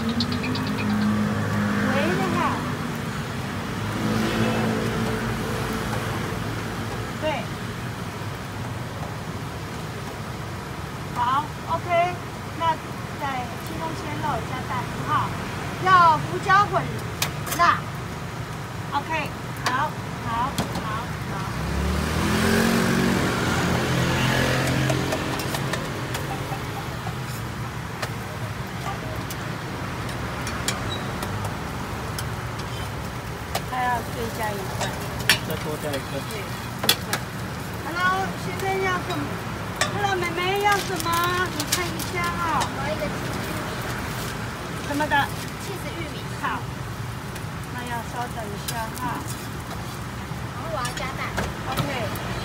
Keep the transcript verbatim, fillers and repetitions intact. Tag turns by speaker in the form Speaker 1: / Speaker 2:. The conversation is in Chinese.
Speaker 1: 喂，你好。对。好 ，OK， 那在青东鲜肉加蛋五号，要胡椒混辣。OK， 好，好，好，好。还要再加一份。
Speaker 2: 再多加一份。
Speaker 1: Hello， 先生要什么 ？Hello， 妹妹要什么？你看一下哈、哦。
Speaker 3: 我要一个
Speaker 1: 什么的？
Speaker 3: 气死玉米。
Speaker 1: 好，那要稍等一下哈。
Speaker 3: 然后我要加蛋。
Speaker 1: OK。